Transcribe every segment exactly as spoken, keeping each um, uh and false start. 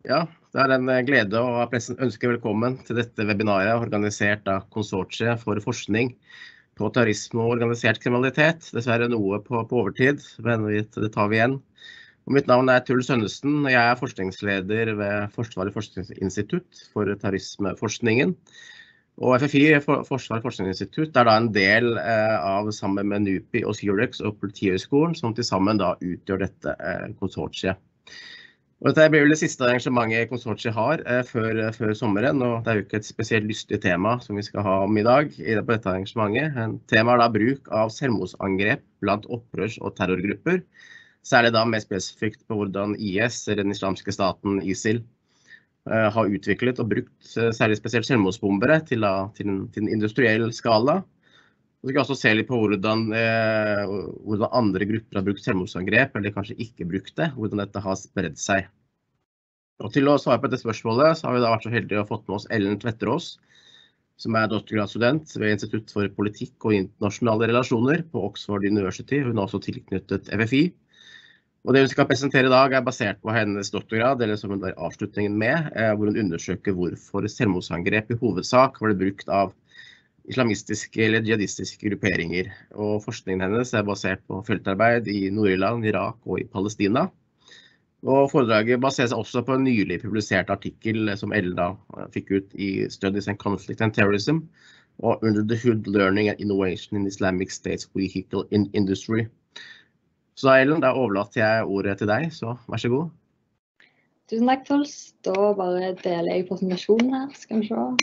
Ja, det er en glede å ønske velkommen til dette webinaret organisert av Konsortiet for forskning på terrorisme og organisert kriminalitet. Dessverre noe på, på overtid, men det tar vi igjen. Og mitt navn er Truls Sønnesen, og jeg er forskningsleder ved Forsvarets forskningsinstitutt for terrorismeforskningen. Og F F I, Forsvarets forskningsinstitutt, er da en del av sammen med NUPI og Syrex og Politihøgskolen, som til sammen da utgjør dette konsortiet. Og dette blir vel det siste arrangementet konsortiet har eh, før, før sommeren, og det er jo ikke et spesielt lystig tema som vi skal ha om i dag i på dette arrangementet. Temaet er da bruk av selvmordsangrep blant opprørs- og terrorgrupper, særlig da mer spesifikt på hvordan I S, eller den islamske staten ISIL, eh, har utviklet og brukt eh, særlig spesielt selvmordsbombere til, da, til, en, til en industriell skala. Og så skal vi også se litt på hvordan, eh, hvordan andre grupper har brukt selvmordsangrep, eller kanskje ikke brukt det, hvordan dette har spredd seg. Og til å svare på dette spørsmålet, så har vi da vært så heldige å fått med oss Ellen Tvetterås, som er doktorgradsstudent ved Institutt for politikk og internasjonale relasjoner på Oxford University. Hun er også tilknyttet F F I. Og det hun skal presentere i dag er basert på hennes doktorgrad, eller som hun er avslutningen med, eh, hvor hun undersøker hvorfor selvmordsangrep i hovedsak var det brukt av islamistiske eller jihadistiske grupperinger, og forskningen hennes er basert på feltarbeid i Nord-Irland, Irak og i Palestina. Og foredraget baserer seg også på en nylig publisert artikkel som Ellen da fikk ut i Studies in Conflict and Terrorism, og Under the Hood Learning and Innovation in Islamic State's Vehicle Industry. Så Ellen, da overlater jeg ordet til deg, så vær så god. Tusen takk, Truls. Da bare deler jeg presentasjonen her, skal vi se.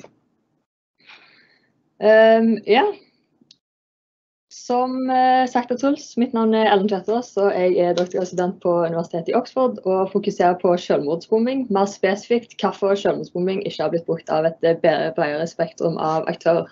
Um, ja, som uh, sagt av Truls, mitt navn er Ellen Tvetterås, og jeg er doktorgradsstudent på Universitetet i Oxford og fokuserer på selvmordsbombing, mer spesifikt hvorfor selvmordsbombing ikke har blitt brukt av et bredere spektrum av aktører.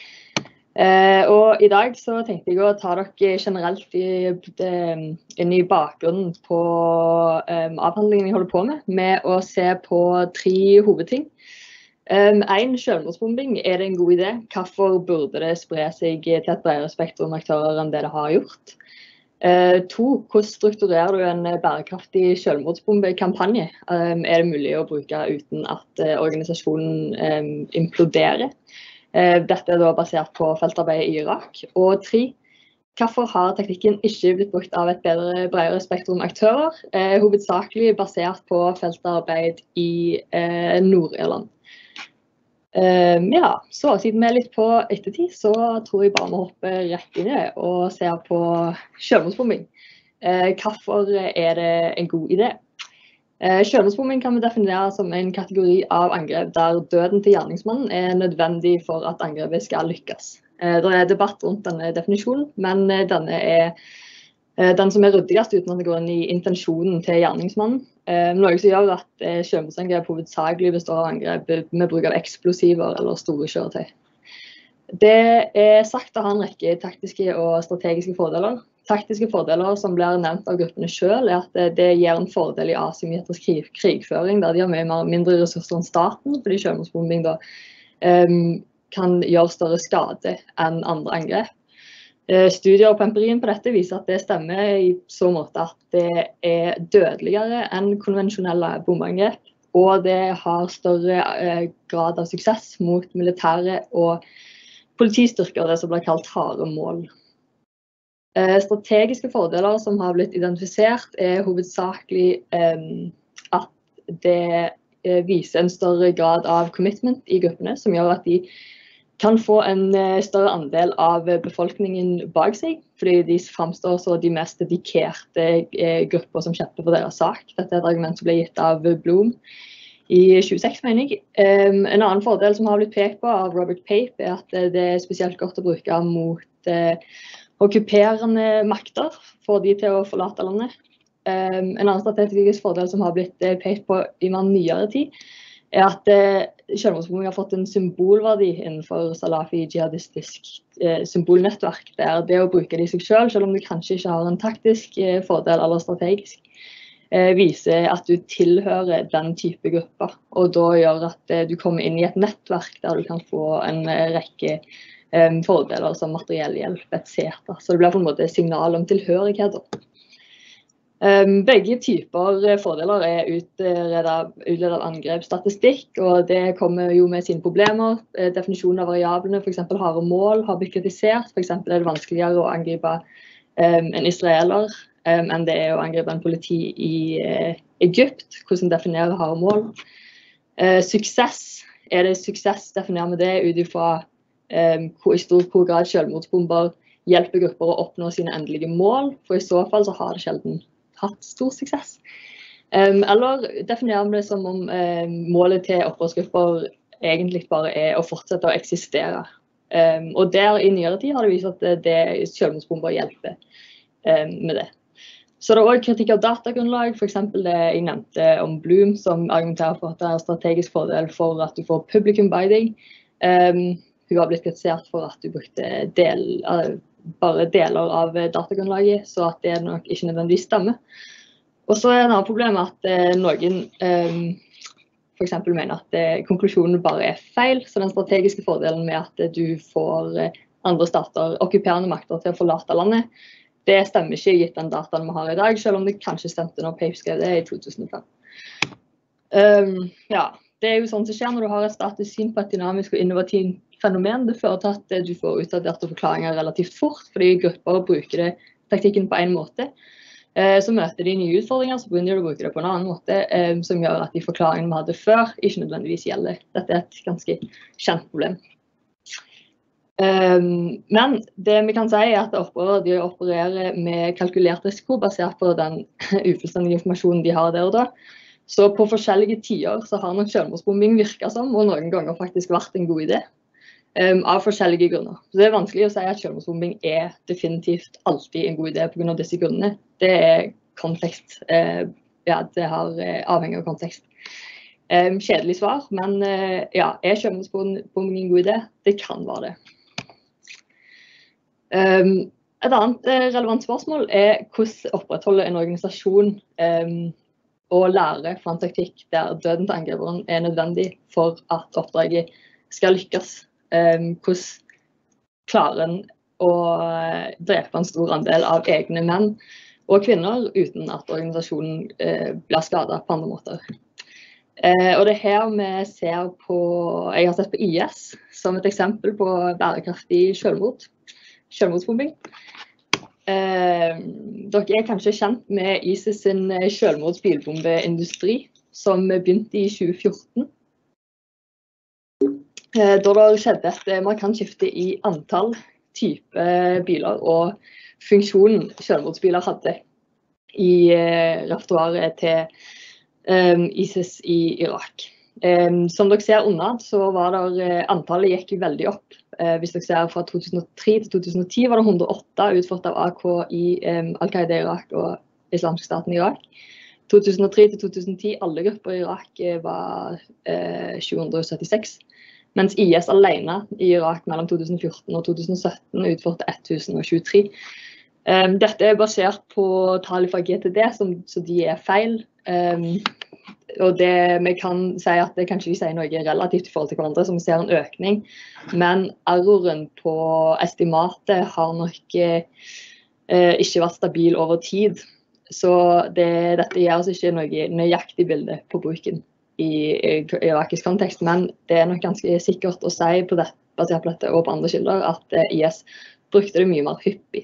Uh, og i dag så tenkte jeg å ta dere generelt i, um, inn i bakgrunnen på um, avhandlingen jeg holder på med, med å se på tre hovedting. Um, en, selvmordsbombing, er det en god idé? Hvorfor burde det spre seg til et bredere spektrum aktører enn det det har gjort? Uh, to, hvordan strukturerer du en bærekraftig selvmordsbombekampanje? Um, er det mulig å bruke uten at uh, organisasjonen um, imploderer? Uh, dette er da basert på feltarbeid i Irak. Og tre, hvorfor har taktikken ikke blitt brukt av et bedre, bredere spektrum aktører? Uh, hovedsakelig basert på feltarbeid i uh, Nord-Irland. Uh, ja, så siden vi er litt på ettertid, så tror jeg bare vi hopper rett inn i det og ser på selvmordsbombing. Uh, hvorfor er det en god idé? Uh, selvmordsbombing kan vi definere som en kategori av angrep der døden til gjerningsmannen er nødvendig for at angrepet skal lykkes. Uh, det er debatt rundt denne definisjonen, men uh, denne er uh, den som er ryddigast uten at det går inn i intensjonen til gjerningsmannen. Uh, noe som gjør at uh, selvmordsangrep hovedsakelig består av angrep med bruk av eksplosiver eller store kjøretøy. Det er sagt å ha en rekke taktiske og strategiske fordeler. Taktiske fordeler som blir nevnt av gruppene selv er at det, det gir en fordel i asymmetrisk krig, krigføring, der de har mye mindre ressurser enn staten, fordi selvmordsbombing da um, kan gjøre større skade enn andre angrep. Studier på empirien på dette viser at det stemmer i så måte at det er dødeligere enn konvensjonelle bombeangrep, og det har større eh, grad av suksess mot militære og politistyrker, det som blir kalt harde mål. Eh, strategiske fordeler som har blitt identifisert er hovedsakelig eh, at det eh, viser en større grad av commitment i gruppene, som gjør at de kan få en større andel av befolkningen bak seg, fordi de fremstår så de mest dedikerte grupper som kjemper for deres sak. Dette er et argument som ble gitt av Bloom i tjueseks, mener jeg. En annen fordel som har blitt pekt på av Robert Pape er at det er spesielt godt å bruke mot okkuperende makter, for de til å forlate landet. En annen strategisk fordel som har blitt pekt på i mer nyere tid, er at selvmordsbombing har fått en symbolverdi innenfor salafi-jihadistisk eh, symbolnettverk, der det å bruke det i seg selv, selv om du kanskje ikke har en taktisk eh, fordel eller strategisk, eh, viser at du tilhører den type grupper, og da gjør at eh, du kommer inn i et nettverk der du kan få en eh, rekke eh, fordeler som materiell hjelp, et cetera. Så det blir på en måte signal om tilhørighet. Um, begge typer fordeler er utledet, utledet av angrepsstatistikk, og det kommer jo med sine problemer. Definisjonen av variablene, for eksempel harde mål, har blitt kritisert. For eksempel er det vanskeligere å angripe um, en israeler um, enn det er å angripe en politi i uh, Egypt. Hvordan definerer harde mål? Uh, suksess, er det suksess definerer vi det ut ifra um, hvor, i stor hvor grad selvmordsbomber hjelper grupper å oppnå sine endelige mål, for i så fall så har det sjelden hatt stor suksess. Um, eller definerer vi det som om um, målet til opprørsgrupper egentlig bare er å fortsette å eksistere. Um, og der i nyere tid har det vist at det, det selvmordsbomber hjelper um, med det. Så det er også kritikk av datagrunnlag, for eksempel det jeg nevnte om Bloom, som argumenterer for at det er strategisk fordel for at du får publikum binding. Um, hun har blitt kritisert for at du brukte del av bare deler av datagrunnlaget, så at det nok ikke nødvendigvis stemmer. Og så er det et problem at eh, noen eh, for eksempel mener at eh, konklusjonen bare er feil, så den strategiske fordelen med at eh, du får eh, andre stater, okkuperende makter til å forlate landet, det stemmer ikke gitt den dataen vi har i dag, selv om det kanskje stemte når Pape skrev det i to tusen og fem. Um, ja, det er jo sånn som skjer når du har et statisk syn på et dynamisk og innovativt fenomen. Det fører til at du får utdaterte forklaringer relativt fort, fordi grupper bruker det, taktikken på en måte. Så møter de nye utfordringer, så begynner de å bruke det på en annen måte, som gjør at de forklaringene vi hadde før ikke nødvendigvis gjelder. Dette er et ganske kjent problem. Men det vi kan si er at opprørere de opererer med kalkulert risiko basert på den ufullstendige informasjonen de har der og da. Så på forskjellige tider så har nok selvmordsbombing virket som, og noen ganger faktisk vært en god idé. Um, av forskjellige grunner. Så det er vanskelig å si at selvmordsbombing er definitivt alltid en god idé på grunn av disse grunnene. Det er kontekst. Uh, ja, det har uh, avhengig av kontekst. Um, kjedelig svar, men uh, ja, er selvmordsbombing en god idé? Det kan være det. Um, et annet uh, relevant spørsmål er hvordan opprettholder en organisasjon um, å lære fra en taktikk der døden til angriperen er nødvendig for at oppdraget skal lykkes. Um, hvordan klarer en å drepe en stor andel av egne menn og kvinner uten at organisasjonen uh, blir skadet på andre måter. Uh, og det er her vi ser på, jeg har sett på I S som et eksempel på bærekraftig selvmord, selvmordsbombing. Uh, dere er kanskje kjent med ISIS sin selvmordsbilbombeindustri som begynte i tjue fjorten. Da det skjedde et markant skifte i antall type biler og funksjonen selvmordsbiler hadde i repertoaret til um, ISIS i Irak. Um, som dere ser under, så var det, antallet gikk veldig opp. Uh, hvis dere ser fra to tusen og tre til to tusen og ti var det hundre og åtte utført av A K i um, Al-Qaida i Irak og Islamsk staten i Irak. to tusen og tre til to tusen og ti, alle grupper i Irak var uh, sju hundre og syttiseks. Mens I S alene i Irak mellom to tusen og fjorten og to tusen og sytten utførte ett tusen og tjuetre. Um, dette er basert på tall fra G T D, som, så de er feil. Um, og det, vi kan si at det kanskje de sier noe relativt i forhold til hverandre, så vi ser en økning. Men erroren på estimatet har nok uh, ikke vært stabil over tid. Så det, dette gjør oss ikke noe nøyaktig bilde på bruken i irakisk kontekst, men det er nok ganske sikkert å si på det, basert på dette og på andre kilder at I S brukte det mye mer hyppig.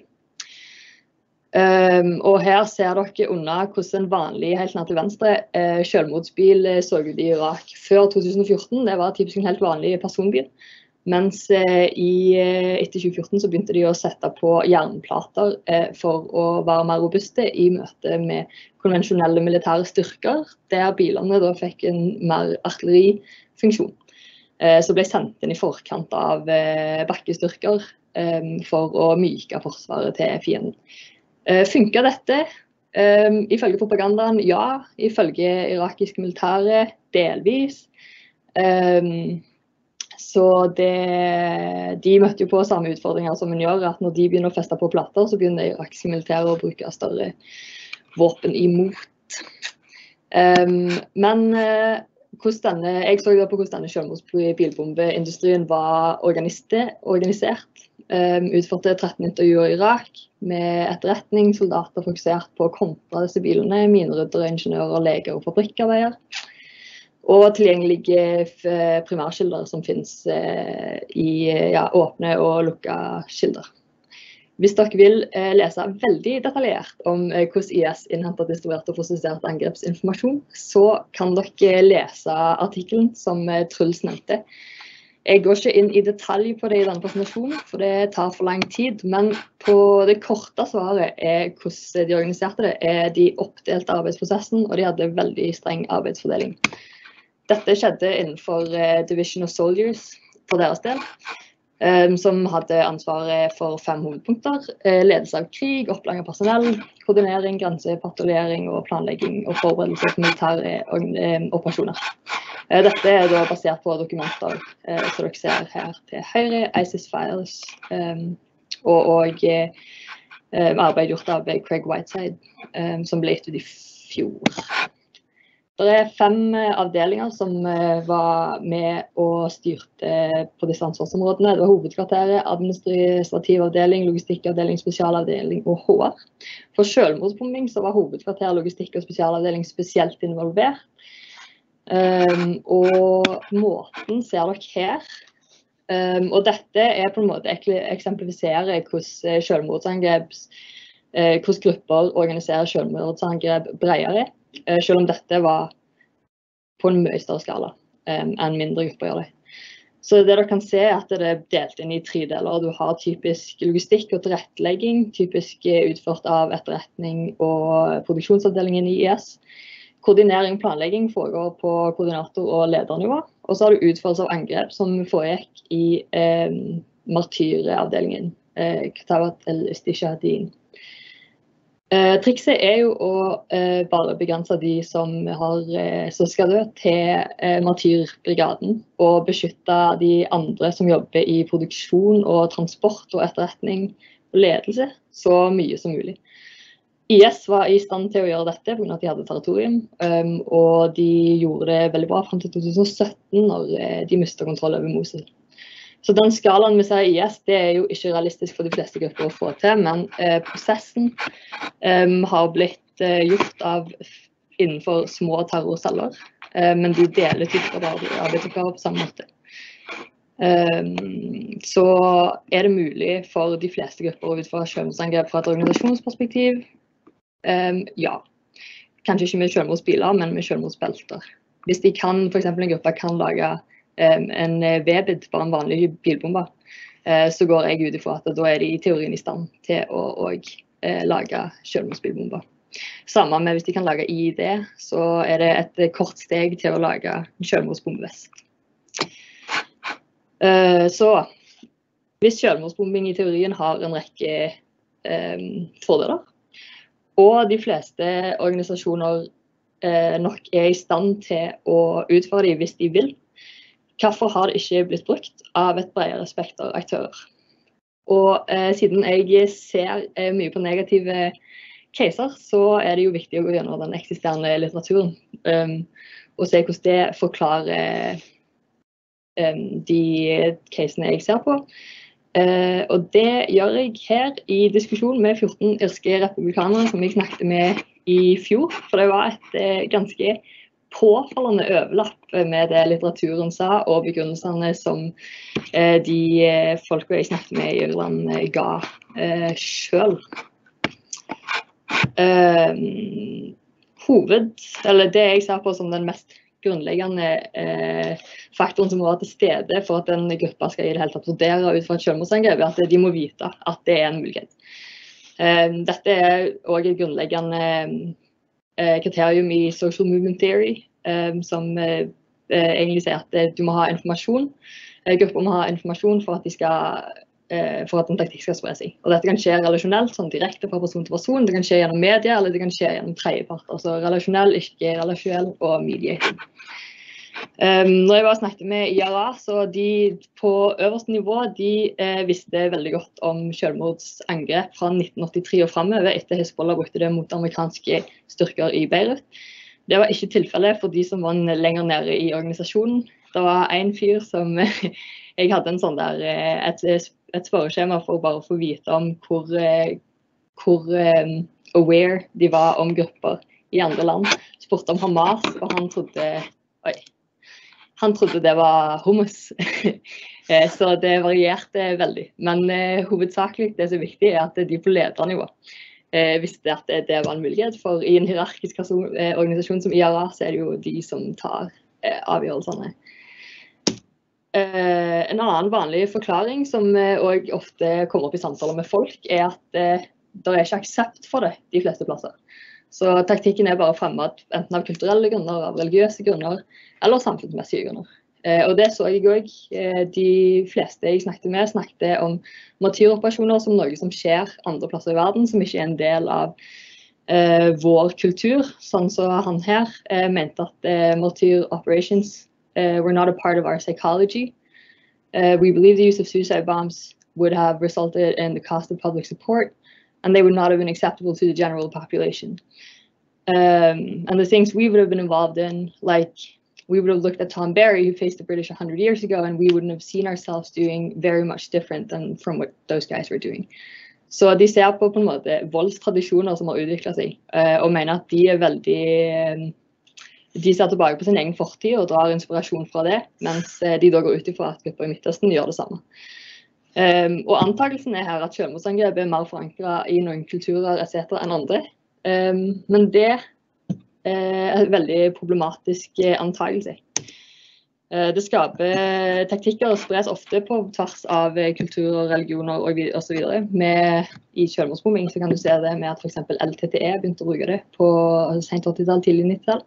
Um, og her ser dere under hvordan en vanlig, helt ned til venstre, uh, selvmordsbil så ut i Irak før to tusen og fjorten. Det var typisk en helt vanlig personbil, mens uh, i, uh, etter tjue fjorten så begynte de å sette på jernplater uh, for å være mer robuste i møte med konvensjonelle militære styrker, der bilene da fikk en mer artillerifunksjon, uh, som ble sendt inn i forkant av uh, bakkestyrker um, for å myke forsvaret til fienden. Uh, funket dette? Um, ifølge propagandaen, ja. Ifølge irakisk militære, delvis. Um, så det, de møtte jo på samme utfordringer som en gjør, at når de begynner å feste på plater, så begynner irakiske militære å bruke større våpen imot. Um, men uh, denne, jeg så da på hvordan denne selvmordsbilbombeindustrien var organisert. um, utførte tretten intervjuer i Irak med etterretning, soldater fokusert på å kontre disse bilene, mineryddere, ingeniører, leger og fabrikkarbeidere. Og tilgjengelige primærkilder som finnes uh, i ja, åpne og lukka kilder. Hvis dere vil uh, lese veldig detaljert om uh, hvordan I S innhenter distribuert og prosessert angrepsinformasjon, så kan dere lese artikkelen som uh, Truls nevnte. Jeg går ikke inn i detalj på det i denne presentasjonen, for det tar for lang tid, men på det korte svaret er hvordan de organiserte det, er de oppdelte arbeidsprosessen, og de hadde veldig streng arbeidsfordeling. Dette skjedde innenfor uh, Division of Soldiers for deres del, um, som hadde ansvaret for fem hovedpunkter, uh, ledelse av krig, opplæring av personell, koordinering, grensepatruljering og planlegging og forberedelse til militære uh, operasjoner. Dette er da basert på dokumenter eh, som dere ser her til høyre, ISIS Files, um, og, og eh, arbeid gjort av Craig Whiteside, um, som ble gitt ut i fjor. Det er fem avdelinger som eh, var med og styrte på disse ansvarsområdene. Det var hovedkvarteret, administrativ avdeling, logistikkavdeling, spesialavdeling og H R. For selvmordsbombing så var hovedkvarter, logistikk og spesialavdeling spesielt involvert. Um, og måten ser dere her, um, og dette er på en måte eksemplifiserer hvordan selvmordsangrep, uh, hvordan grupper organiserer selvmordsangrep bredere, uh, selv om dette var på en mye større skala um, enn mindre grupper gjør det. Så det dere kan se er at det er delt inn i tre deler. Du har typisk logistikk og tilrettelegging, typisk utført av etterretning og produksjonsavdelingen i I S. Koordinering og planlegging foregår på koordinator- og ledernivå, og så har du utførelse av angrep som foregikk i eh, martyreavdelingen, eh, Katabat el-Istishadin. Eh, trikset er jo å eh, bare begrense de som, har, eh, som skal dø til eh, martyrbrigaden, og beskytte de andre som jobber i produksjon og transport og etterretning og ledelse så mye som mulig. I S var i stand til å gjøre dette på grunn av at de hadde territorium, um, og de gjorde det veldig bra frem til to tusen og sytten når uh, de mistet kontroll over Mosul. Så den skalaen vi ser i I S, det er jo ikke realistisk for de fleste grupper å få til, men uh, prosessen um, har blitt uh, gjort av innenfor små terrorceller, uh, men de deler typer av arbeidsoppgaver på samme måte. Um, så er det mulig for de fleste grupper å utføre selvmordsangrep fra et organisasjonsperspektiv. Um, ja, kanskje ikke med selvmordsbiler, men med selvmordsbelter. Hvis de kan, for eksempel en gruppe kan lage um, en V-bid, bare en vanlig bilbombe, uh, så går jeg ut ifra at da er de i teorien i stand til å og, uh, lage selvmordsbilbomber. Samme med hvis de kan lage I I D, så er det et kort steg til å lage en selvmordsbombevest. Uh, så hvis selvmordsbombing i teorien har en rekke um, fordeler, og de fleste organisasjoner eh, nok er i stand til å utføre dem hvis de vil, hvorfor har det ikke blitt brukt av et bredere spekter aktører? Og eh, siden jeg ser eh, mye på negative caser, så er det jo viktig å gå gjennom den eksisterende litteraturen, um, og se hvordan det forklarer um, de casene jeg ser på. Uh, og det gjør jeg her i diskusjon med fjorten irske republikanere som jeg snakket med i fjor, for det var et uh, ganske påfallende overlapp med det litteraturen sa og begrunnelsene som uh, de uh, folka jeg snakket med i Irland uh, ga uh, selv. Uh, hoved, eller det jeg ser på som den mest grunnleggende eh, faktoren som må være til stede for at en gruppe skal i det hele tatt vurdere ut fra et selvmordsangrep, er at de må vite at det er en mulighet. Eh, dette er også et grunnleggende eh, kriterium i social movement theory, eh, som eh, egentlig sier at du må ha informasjon. Eh, grupper må ha informasjon for at de skal for at en taktikk skal spre seg. Og dette kan skje relasjonelt, sånn direkte fra person til person. Det kan skje gjennom media, eller det kan skje gjennom tredjepart. Altså relasjonell, ikke relasjonell og mediating. Um, når jeg var snakket med I R A, så de på øverste nivå, de eh, visste veldig godt om selvmordsangrep fra nitten åttitre og fremover, etter Hezbollah brukte det mot amerikanske styrker i Beirut. Det var ikke tilfellet for de som var lenger nede i organisasjonen. Det var en fyr som jeg hadde en sånn der, et et spørreskjema for bare å få vite om hvor, hvor um, aware de var om grupper i andre land. Spurte om Hamas, og han trodde, oi, han trodde det var hummus. Så det varierte veldig. Men uh, hovedsakelig det som er viktig er at de på ledernivå uh, visste at det, det var en mulighet. For i en hierarkisk organisasjon som I R A så er det jo de som tar uh, avgjørelsene. Uh, en annen vanlig forklaring som uh, også ofte kommer opp i samtaler med folk, er at uh, det er ikke aksept for det de fleste plasser. Så taktikken er bare fremmet enten av kulturelle grunner, av religiøse grunner, eller samfunnsmessige grunner. Uh, og det så jeg også. Uh, de fleste jeg snakket med, snakket om martyroperasjoner som noe som skjer andre plasser i verden, som ikke er en del av uh, vår kultur. Sånn så han her uh, mente at uh, martyroperations Uh, were not a part of our psychology. Uh, we believe the use of suicide bombs would have resulted in the cost of public support, and they would not have been acceptable to the general population. Um, and the things we would have been involved in, like we would have looked at Tom Barry, who faced the British one hundred years ago, and we wouldn't have seen ourselves doing very much different than from what those guys were doing. Så de ser på på en måte voldstradisjoner som har utviklet seg, uh, og mener at de er veldig... Um, De ser tilbake på sin egen fortid og drar inspirasjon fra det, mens de da går ut ifra at grupper i Midtøsten gjør det samme. Um, og antakelsen er her at selvmordsangrep er mer forankret i noen kulturer et cetera enn andre. Um, men det er en veldig problematisk antakelse. Uh, det skaper taktikker og spres ofte på tvers av kulturer, religioner og, og så videre. Med, I selvmordsbombing så kan du se det med at for eksempel L T T E begynte å bruke det på sent åttitall, tidlig nittitall.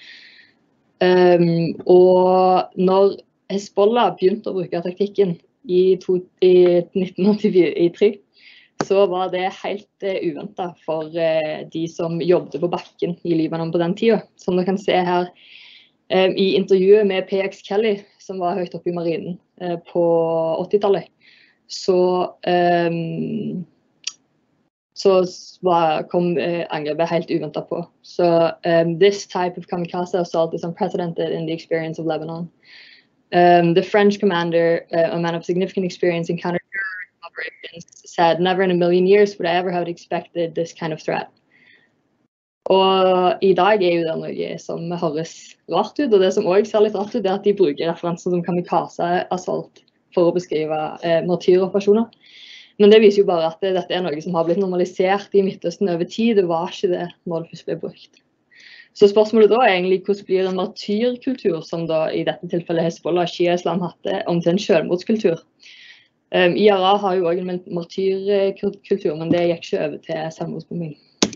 Um, og når Hezbollah begynte å bruke taktikken i, to, i nitten åttitre, så var det helt uh, uventet for uh, de som jobbet på bakken i Libanon på den tiden. Som dere kan se her um, i intervjuet med P X Kelly, som var høyt oppe i marinen uh, på åttitallet, så um, så var, kom uh, angrepet helt uventet på. Så um, this type of kamikaze assault is unprecedented in the experience of Lebanon. Um, the French commander, uh, a man of significant experience in counter-terrorism operations, said, never in a million years would I ever have expected this kind of threat. Og i dag er jo det noe som høres rart ut, og det som også ser litt rart ut, er at de bruker referanser som kamikaze-assault for å beskrive uh, martyroperasjoner. Men det viser jo bare at dette er noe som har blitt normalisert i Midtøsten over tid. Det var ikke det når det først ble brukt. Så spørsmålet da er egentlig hvordan blir en martyrkultur, som da i dette tilfellet Hezbollah, Shia-islam hadde, om til en selvmordskultur. Um, I R A har jo også en martyrkultur, men det gikk ikke over til selvmordsbombing.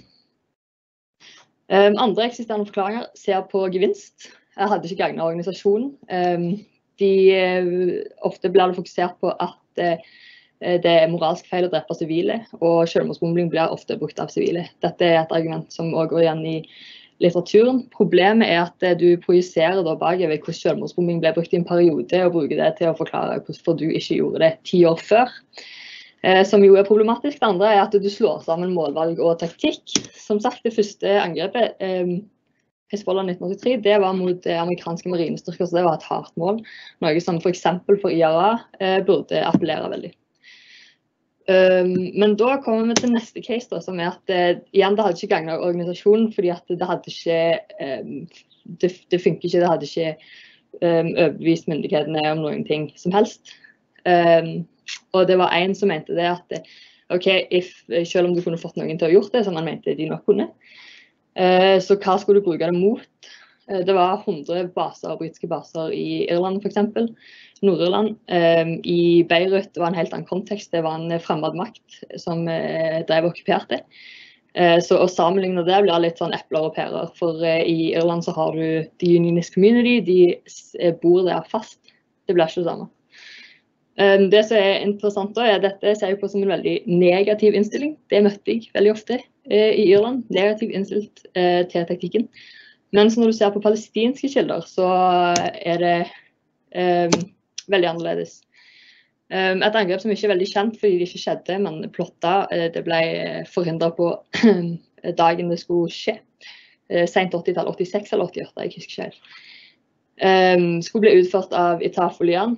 Um, andre eksisterende forklaringer ser på gevinst. Jeg hadde ikke gagnet organisasjonen. Um, de, ofte blir det fokusert på at uh, det er moralsk feil å drepe sivile, og selvmordsbombing blir ofte brukt av sivile. Dette er et argument som også går igjen i litteraturen. Problemet er at du projiserer da bakover hvordan selvmordsbombing ble brukt i en periode, og bruker det til å forklare hvorfor du ikke gjorde det ti år før. Eh, som jo er problematisk. Det andre er at du slår sammen målvalg og taktikk. Som sagt, det første angrepet, eh, Hezbollah nitten åttitre, det var mot eh, amerikanske marinestyrker, så det var et hardt mål. Noe som for eksempel for I R A eh, burde appellere veldig. Um, men da kommer vi til neste case da, som er at uh, igjen det hadde ikke gagnet organisasjonen, fordi at det hadde ikke, um, det, det funker ikke, det hadde ikke um, overbevist myndighetene om noen ting som helst. Um, og det var en som mente det at, ok, if, selv om du kunne fått noen til å gjort det, som man mente de nok kunne, uh, så hva skulle du bruke det mot? Uh, det var hundre baser, britiske baser i Irland for eksempel, Nord-Irland. Um, I Beirut det var en helt annen kontekst, det var en fremmed makt som uh, drev okkuperte. Uh, så å sammenligne det blir litt sånn epler og pærer, for uh, i Irland så har du the unionist community, de bor der fast, det blir ikke det samme. Um, det som er interessant da, er at dette ser jeg på som en veldig negativ innstilling. Det møtte jeg veldig ofte uh, i Irland, negativ innstilt uh, til taktikken. Mens når du ser på palestinske kilder, så er det um, veldig annerledes. Um, et angrep som ikke er veldig kjent fordi det ikke skjedde, men plotta, uh, det ble forhindret på dagen det skulle skje. Uh, sent åttitall, åttiseks eller åttiåtte, jeg husker ikke helt. Um, skulle bli utført av Itaf Olian,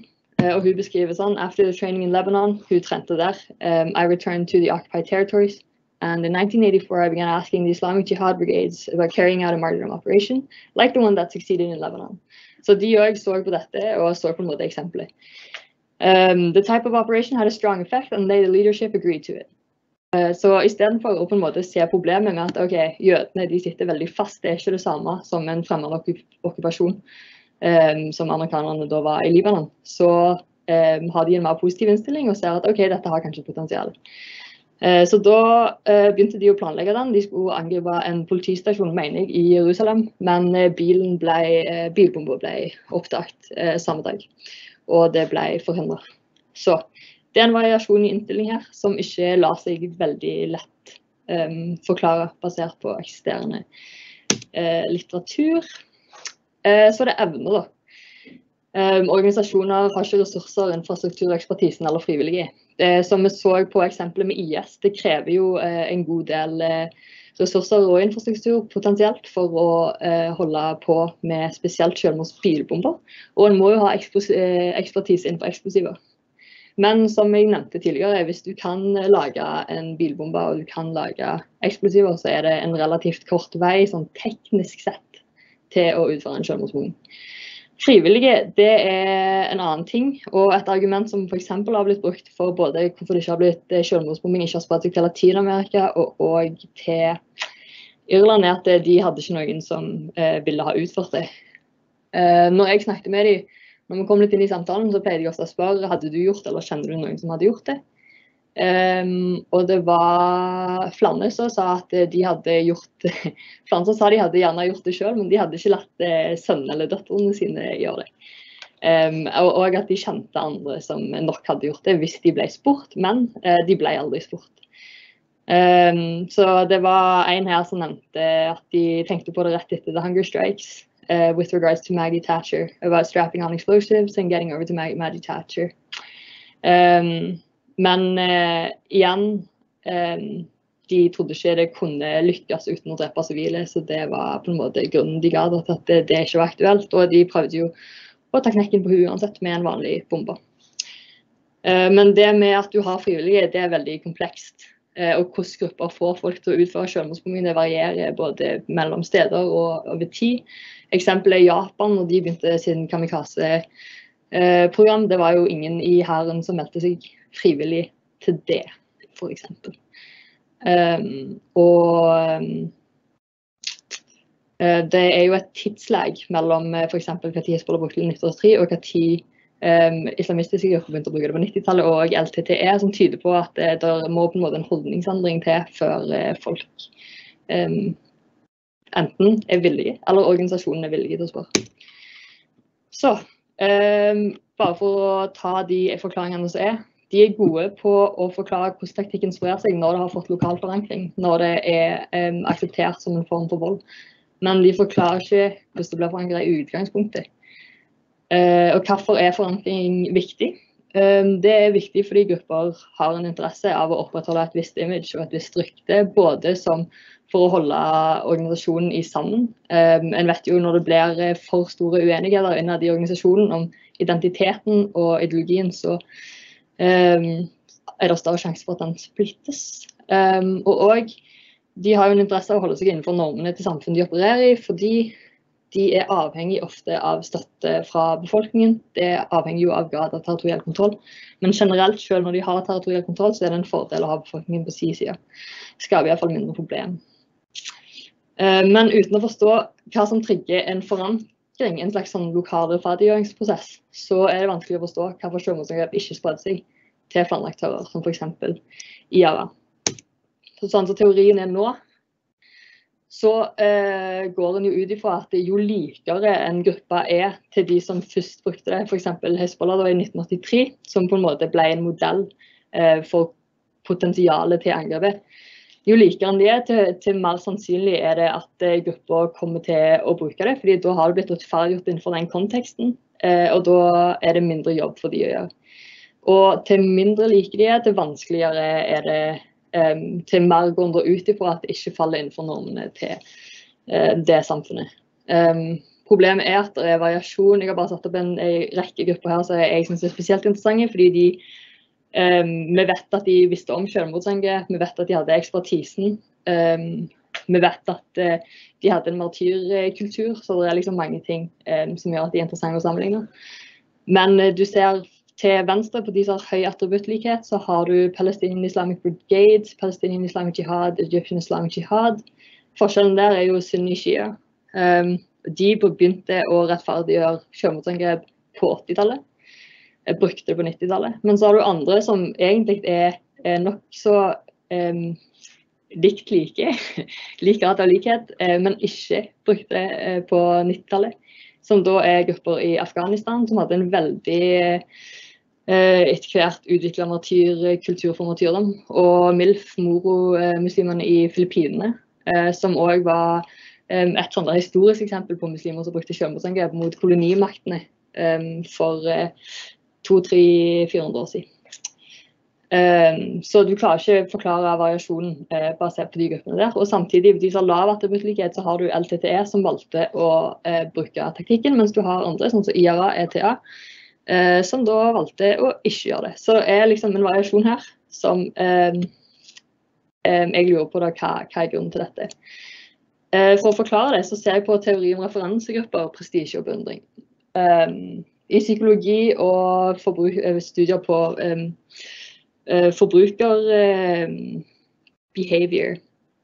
Uh, og hun beskriver sånn, after the training in Lebanon, hun trente der, um, I returned to the occupied territories. And in nineteen eighty-four, I began asking the Islamic Jihad brigades about carrying out a martyrdom operation, like the one that succeeded in Lebanon. Så de også så på dette, og så på en måte eksempler. Um, the type of operation had a strong effect, and they, the leadership agreed to it. Uh, så i stedet for å på en måte se problemet med at ok, jødene de sitter veldig fast, det er ikke det samme som en fremmed okkupasjon, um, som amerikanerne da var i Libanon, så um, har de en mer positiv innstilling og ser at ok, dette har kanskje potensial. Uh, så da uh, begynte de å planlegge den. De skulle angripe en politistasjon, mener jeg, i Jerusalem, men uh, bilen ble, uh, bilbomber ble oppdaget uh, samme dag, og det ble forhindret. Så det er en variasjon i innstilling her som ikke lar seg veldig lett um, forklare basert på eksisterende uh, litteratur. Uh, så det er evner da. Um, organisasjoner har ikke ressurser, infrastruktur, ekspertisen eller frivillige. Det som vi så på eksempelet med I S, det krever jo uh, en god del uh, ressurser og infrastruktur potensielt for å uh, holde på med spesielt selvmordsbilbomber. Og en må jo ha ekspertise innenfor eksplosiver. Men som jeg nevnte tidligere, hvis du kan lage en bilbombe og du kan lage eksplosiver, så er det en relativt kort vei, sånn teknisk sett, til å utføre en selvmordsbombing. Frivillige, det er en annen ting, og et argument som for eksempel har blitt brukt for både hvorfor det ikke har blitt selvmordsbombing, ikke har spredt seg til Latinamerika og, og til Irland, er at de hadde ikke noen som eh, ville ha utført det. Eh, når jeg snakket med dem, når vi kom litt inn i samtalen, så pleide jeg ofte å spørre, hadde du gjort det, eller kjenner du noen som hadde gjort det? Um, og det var flere som sa at de hadde gjort det. Flere som sa de hadde gjerne gjort det selv, men de hadde ikke latt sønnen eller døtterne sine gjøre det. Um, og, og at de kjente andre som nok hadde gjort det hvis de ble spurt, men uh, de ble aldri spurt. Um, så det var en her som nevnte at de tenkte på det rett etter The Hunger Strikes. Uh, with regards to Maggie Thatcher, about strapping on explosives and getting over to Mag Maggie Thatcher. Um, men uh, igjen, um, de trodde ikke det kunne lykkes uten å drepe sivile, så det var på en måte grunnen de ga til at det, det ikke var aktuelt, og de prøvde jo å ta knekken på huet uansett med en vanlig bombe. Uh, men det med at du har frivillige, det er veldig komplekst. Uh, og hvordan grupper får folk til å utføre selvmordsbombing, det varierer både mellom steder og over tid. Eksempelet er Japan, når de begynte sin kamikaze-program. Det var jo ingen i hæren som meldte seg frivillig til det, for eksempel. Um, og um, det er jo et tidslag mellom for eksempel hva tid Hizbollah brukte i nitten åttitre og hva tid um, islamistiske grupper begynte å bruke det på nittitallet, og L T T E, som tyder på at det, det må på en måte en holdningsendring til før uh, folk um, enten er villige, eller organisasjonen er villige til å spørre. Så, um, bare for å ta de forklaringene som er, de er gode på å forklare hvordan taktikken sprer seg når det har fått lokal forankring, når det er um, akseptert som en form for vold. Men de forklarer ikke hvordan det blir forankret i utgangspunktet. Uh, og hvorfor er forankring viktig? Um, det er viktig fordi grupper har en interesse av å opprettholde et visst image og et visst rykte, både som for å holde organisasjonen i sammen. Um, en vet jo når det blir for store uenigheter innad i organisasjonen om identiteten og ideologien, så um, er det større sjanse for at den splittes. Um, og også, de har jo en interesse av å holde seg innenfor normene til samfunnet de opererer i, fordi de er avhengig ofte av støtte fra befolkningen. Det er avhengig jo av grad av territoriell kontroll. Men generelt, selv når de har territoriell kontroll, så er det en fordel å ha befolkningen på sin side. Det skaper i hvert fall mindre problem. Men uten å forstå hva som trigger en forandring, en slags sånn lokal rettferdiggjøringsprosess, så er det vanskelig å forstå hvorfor selvmordsangrep ikke spredde seg til flere aktører, som for eksempel I A V. Så sånn som teorien er nå, så eh, går den jo ut ifra at jo likere en gruppe er til de som først brukte det, for eksempel Hizbollah da, i nitten åttitre, som på en måte ble en modell eh, for potensialet til angrepet. Jo likere enn det er, til, til mer sannsynlig er det at eh, grupper kommer til å bruke det, fordi da har det blitt rettferdiggjort innenfor den konteksten, eh, og da er det mindre jobb for de å gjøre. Og til mindre like de er, til vanskeligere er det Um, til mer går ut ifra at det ikke faller innenfor normene til uh, det samfunnet. Um, problemet er at det er variasjon. Jeg har bare satt opp en, en rekke grupper her som jeg synes er spesielt interessante, fordi de, um, vi vet at de visste om selvmordsangrep, vi vet at de hadde ekspertisen, um, vi vet at uh, de hadde en martyrkultur, så det er liksom mange ting um, som gjør at de er interessante å sammenligne. Men uh, du ser til venstre på de som har høy attributtlikhet, så har du Palestinian Islamic Brigade, Palestinian Islamic Jihad, Egyptian Islamic Jihad. Forskjellen der er jo Sunni Shia. Um, de begynte å rettferdiggjøre selvmordsangrep på åttitallet, brukte det på nittitallet. Men så har du andre som egentlig er, er nok så um, likt like, like rett av likhet, uh, men ikke brukte det uh, på nittitallet. Som da er grupper i Afghanistan, som hadde en veldig uh, etter hvert utviklet martyrkultur for martyrdom. Og MILF, Moro-muslimene i Filippinene, uh, som også var um, et sånt historisk eksempel på muslimer som brukte selvmordsangrep mot kolonimaktene um, for uh, to, tre, fire hundre år siden. Um, så du klarer ikke å forklare variasjonen uh, basert på de gruppene der. Og samtidig, hvis du har lav attributtlikhet, så har du L T T E som valgte å uh, bruke taktikken, mens du har andre, sånn som I R A, E T A, uh, som da valgte å ikke gjøre det. Så det er liksom en variasjon her som um, um, jeg lurer på da, hva, hva er grunnen til dette. Uh, for å forklare det, så ser jeg på teori om referansegrupper, prestisje og beundring. Um, I psykologi og forbruk, studier på um, Uh, forbruker uh, behavior,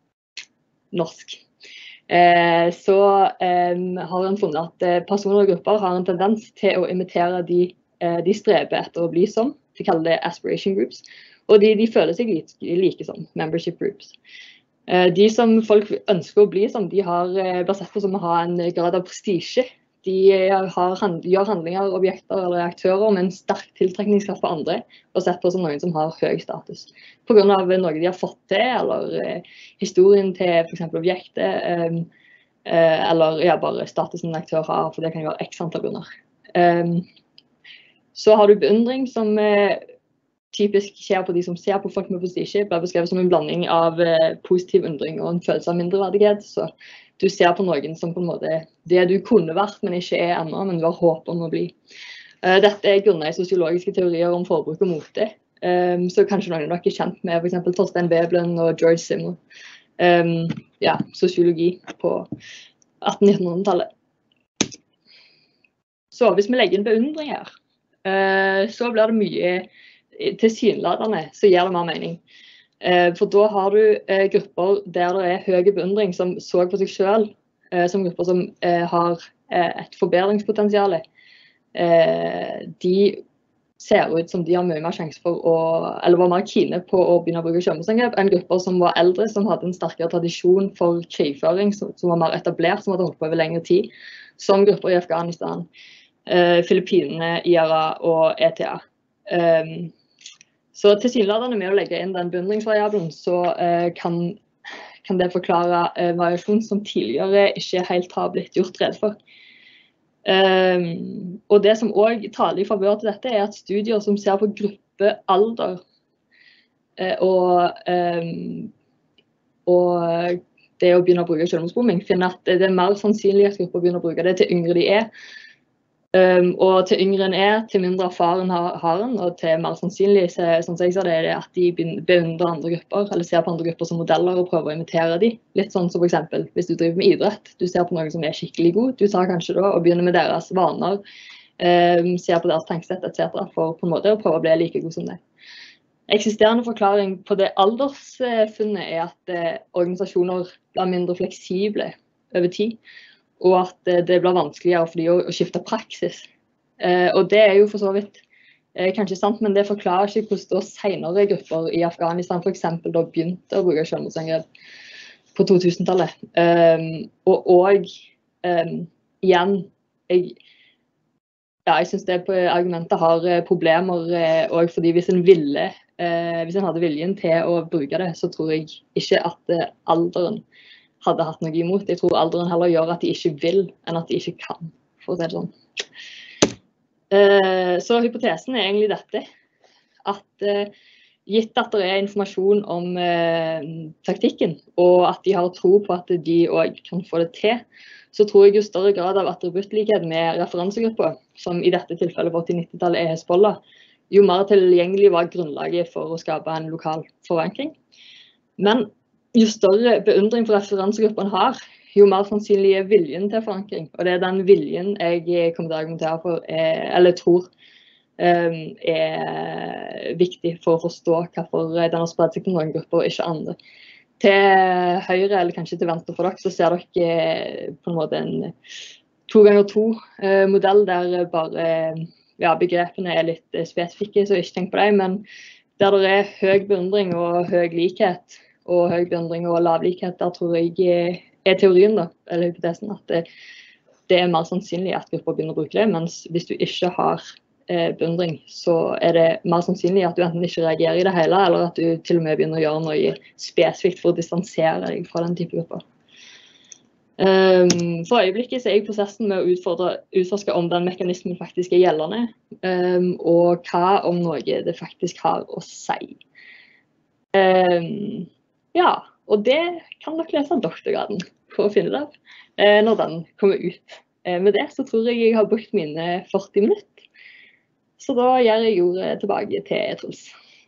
norsk. Uh, så um, har en funnet at uh, personer og grupper har en tendens til å imitere de, uh, de streber etter å bli som. De kaller det aspiration groups. Og de, de føler seg like, like som membership groups. Uh, de som folk ønsker å bli som, de har uh, blir sett på som å ha en grad av prestisje. De har, gjør handlinger, objekter eller aktører med en sterk tiltrekningskraft på andre, og sett på som noen som har høy status. På grunn av noe de har fått til, eller eh, historien til for eksempel objektet, eh, eh, eller ja, bare statusen en aktør har, for det kan jo være x antall grunner. Um, så har du beundring, som eh, typisk skjer på de som ser på folk med prestisje, blir beskrevet som en blanding av eh, positiv undring og en følelse av mindreverdighet. Så du ser på noen som på en måte det du kunne vært, men ikke er ennå, men du har håp om å bli. Uh, dette er grunnet i sosiologiske teorier om forbruk og mote. Um, så kanskje noen av dere er kjent med for eksempel Torstein Veblen og George Simmel. Um, ja, sosiologi på atten-nittenhundretallet. Så hvis vi legger inn beundring her, uh, så blir det mye tilsynelatende, så gir det mer mening. For da har du eh, grupper der det er høy beundring som så på seg selv, eh, som grupper som eh, har eh, et forbedringspotensial. Eh, de ser ut som de har mye mer sjanse for å, eller var mer kine på å begynne å bruke selvmordsangrep, enn grupper som var eldre, som hadde en sterkere tradisjon for krigføring, som, som var mer etablert, som hadde holdt på over lengre tid, som grupper i Afghanistan, eh, Filippinene, I R A og E T A. Um, Så tilsynelatende med å legge inn den beundringsvariabelen, så eh, kan, kan det forklare eh, variasjon som tidligere ikke helt har blitt gjort redd for. Um, og det som også taler i favør til dette, er at studier som ser på gruppealder eh, og, um, og det å begynne å bruke selvmordsbombing, finner at det er mer sannsynlig at grupper begynner å bruke det til yngre de er. Um, og til yngre en er, til mindre erfaren har en, og til mer sannsynlig, så, sånn som jeg sa, det er det at de beundrer andre grupper, eller ser på andre grupper som modeller og prøver å imitere de. Litt sånn som for eksempel, hvis du driver med idrett, du ser på noen som er skikkelig god, du tar kanskje da og begynner med deres vaner, um, ser på deres tanksett, et cetera, for på en måte å prøve å bli like god som det. Eksisterende forklaring på det aldersfunnet er at eh, organisasjoner blir mindre fleksible over tid, og at det blir vanskeligere for de å, å skifte praksis. Eh, og det er jo for så vidt eh, kanskje sant, men det forklarer ikke hvordan da senere grupper i Afghanistan for eksempel da begynte å bruke selvmordsangrep på to tusen-tallet. Um, og, og um, igjen, jeg, ja, jeg synes det på argumentet har problemer, eh, og fordi hvis en ville, eh, hvis en hadde viljen til å bruke det, så tror jeg ikke at eh, alderen hadde hatt noe imot. Jeg tror alderen heller gjør at de ikke vil, enn at de ikke kan, for å si det sånn. Uh, så hypotesen er egentlig dette, at uh, gitt at det er informasjon om uh, taktikken, og at de har tro på at de også kan få det til, så tror jeg jo større grad av attributtlikhet med referansegrupper, som i dette tilfellet på åtti-nittitallet er Hezbollah, jo mer tilgjengelig var grunnlaget for å skape en lokal forankring. Men jo større beundring for referansegruppen har, jo mer sannsynlig er viljen til forankring. Og det er den viljen jeg kommer til å argumentere for, er, eller tror, er viktig for å forstå hvorfor den har spredt seg til noen grupper og ikke andre. Til høyre, eller kanskje til venstre for dere, så ser dere på en måte en to ganger to modell der bare ja, begrepene er litt spesifikke, så ikke tenk på det, men der det er høy beundring og høy likhet, og høy beundring og lav likhet, der tror jeg er teorien da, eller hypotesen, at det, det er mer sannsynlig at grupper begynner å bruke det, mens hvis du ikke har beundring, så er det mer sannsynlig at du enten ikke reagerer i det hele, eller at du til og med begynner å gjøre noe spesifikt for å distansere deg fra den type grupper. Um, for øyeblikket så er jeg i prosessen med å utfordre, utforske om den mekanismen faktisk er gjeldende, um, og hva om noe det faktisk har å si. Um, ja, og det kan dere lese doktorgraden for å finne det av, uh, når den kommer ut. Uh, med det så tror jeg jeg har brukt mine førti minutter. Så da gjør jeg ordet tilbake til Truls.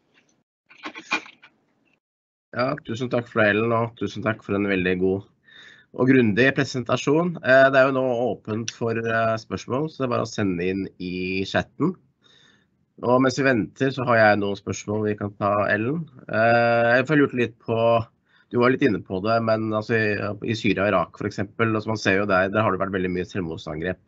Ja, tusen takk for det, Ellen, og tusen takk for en veldig god og grundig presentasjon. Det er jo nå åpent for spørsmål, så det er bare å sende inn i chatten. Og mens vi venter, så har jeg noen spørsmål vi kan ta, Ellen. Jeg får lurt litt på, du var litt inne på det, men altså i Syria og Irak for eksempel, altså man ser jo der, der har det vært veldig mye selvmordsangrep.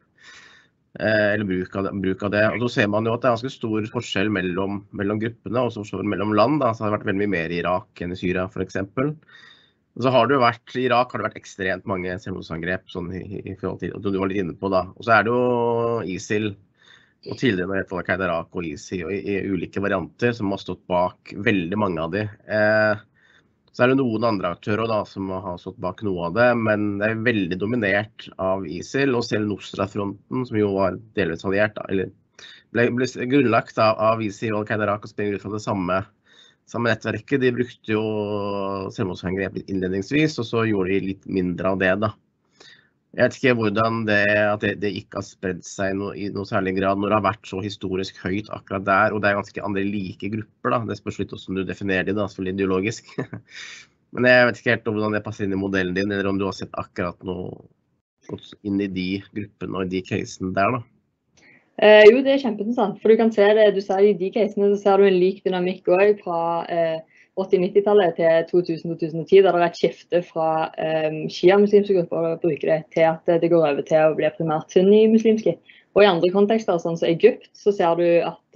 Eller bruk av, det, bruk av det. Og så ser man jo at det er ganske stor forskjell mellom, mellom gruppene, og så mellom land. Da. Så det har vært veldig mye mer i Irak enn i Syria, for eksempel. Og så har det jo vært, i Irak har det vært ekstremt mange selvmordsangrep, sånn i, i forhold til, og du var litt inne på da. Og så er det jo ISIL, og tidligere med Al-Qaida, Irak og ISIL, og i, i ulike varianter, som har stått bak veldig mange av de. Eh, Så er det noen andre aktører da, som har stått bak noe av det, men det er veldig dominert av ISIL, og selv Nusra-fronten, som jo var delvis alliert, da, eller ble, ble grunnlagt av, av ISIL og Al-Qaida Irak og springer ut fra det samme, samme nettverket. De brukte jo selvmordsangrep litt innledningsvis, og så gjorde de litt mindre av det da. Jeg vet ikke hvordan det, at det, det ikke har spredd seg no, i noe særlig grad når det har vært så historisk høyt akkurat der, og det er ganske andre like grupper da. Det spørs litt hvordan du definerer de da, selvfølgelig ideologisk. Men jeg vet ikke helt hvordan det passer inn i modellen din, eller om du har sett akkurat noe inn i de gruppene og i de casene der da. Eh, jo, det er kjempeinteressant, for du kan se det, du ser i de casene, så ser du en lik dynamikk også fra eh, åtti-nittitallet til to tusen til to tusen og ti, der det er et skifte fra um, shia-muslimske grupper å bruke det til at det går over til å bli primært sunni-muslimske. Og i andre kontekster, sånn som Egypt, så ser du at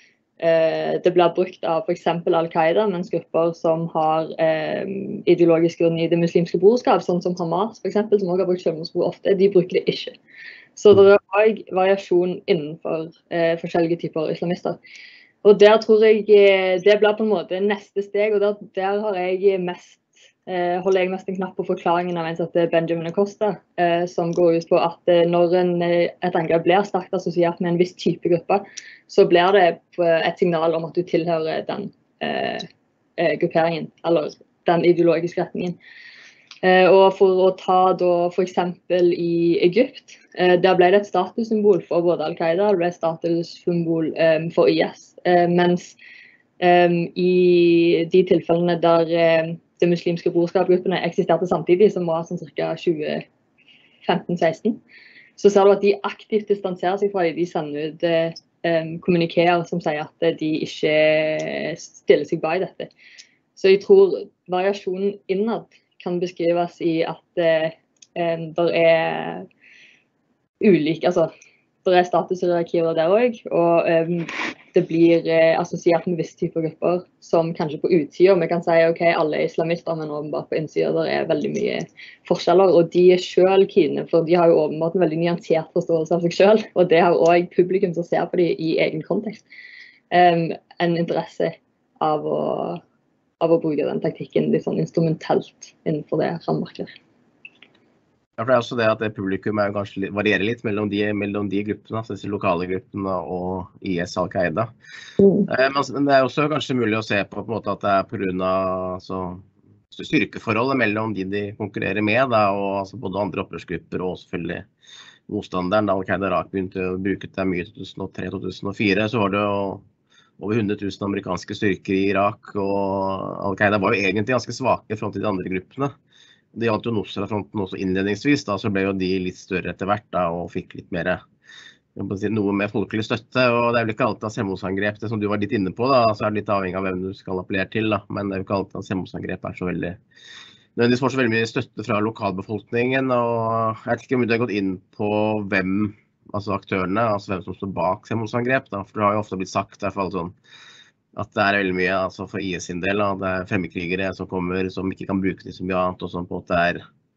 uh, det blir brukt av for eksempel Al-Qaida, mens grupper som har um, ideologisk grunn i det muslimske brorskap, sånn som Hamas for eksempel, som også har brukt selvmordsbror ofte, de bruker det ikke. Så det er også variasjon innenfor uh, forskjellige typer islamister. Og der tror jeg det blir på en måte neste steg, og der, der har jeg mest, eh, holder jeg mest en knapp på forklaringen av en som heter Benjamin Acosta, eh, som går ut på at eh, når en, et angrep blir sterkt assosiert med en viss type gruppe, så blir det et signal om at du tilhører den eh, grupperingen, eller den ideologiske retningen. Eh, og for å ta da for eksempel i Egypt, eh, der ble det et statussymbol for både Al-Qaida, det ble et statussymbol eh, for I S. Eh, mens eh, i de tilfellene der eh, de muslimske brorskapsgruppene eksisterte samtidig, som var sånn ca. tjue femten seksten, så ser du at de aktivt distanserer seg fra det. De sender ut eh, kommunikerer som sier at de ikke stiller seg bak dette. Så jeg tror variasjonen innad kan beskrives i at eh, det er ulike, altså det er statushierarkier der også, og um, det blir eh, assosiert med visse typer grupper som kanskje på utsida, vi kan si ok, alle er islamister, men åpenbart på innsida der er veldig mye forskjeller, og de er selv kine, for de har jo åpenbart en veldig nyansert forståelse av seg selv, og det har også publikum som ser på de i egen kontekst, um, en interesse av å av å bruke den taktikken litt sånn instrumentelt innenfor det rammemarkedet. Ja, for det er også det at det publikum er kanskje litt, varierer litt mellom de, mellom de gruppene, altså disse lokale gruppene og I S Al-Qaida. Mm. Eh, men det er også kanskje mulig å se på, på en måte at det er på grunn av altså, styrkeforholdet mellom de de konkurrerer med, da, og altså både andre opprørsgrupper og selvfølgelig motstanderen. Da Al-Qaida-Irak begynte å bruke det mye i to tusen og tre til to tusen og fire, så var det jo over hundre tusen amerikanske styrker i Irak, og Al-Qaida var jo egentlig ganske svake i front til de andre gruppene. Det gjaldt jo Nusra-fronten også innledningsvis, da, så ble jo de litt større etter hvert da, og fikk litt mer, noe med folkelig støtte, og det er vel ikke alltid at selvmordsangrep, det som du var litt inne på da, så er det litt avhengig av hvem du skal appellere til da, men det er jo ikke alltid at selvmordsangrep er så veldig, nødvendigvis får så veldig mye støtte fra lokalbefolkningen, og jeg vet ikke om du har gått inn på hvem, altså aktørene, altså hvem som står bak selvmordsangrep da, for det har jo ofte blitt sagt, i hvert fall sånn, at det er veldig mye, altså for I S sin del, da, det er fremmedkrigere som kommer, som ikke kan bruke det så mye annet, og sånn på at det er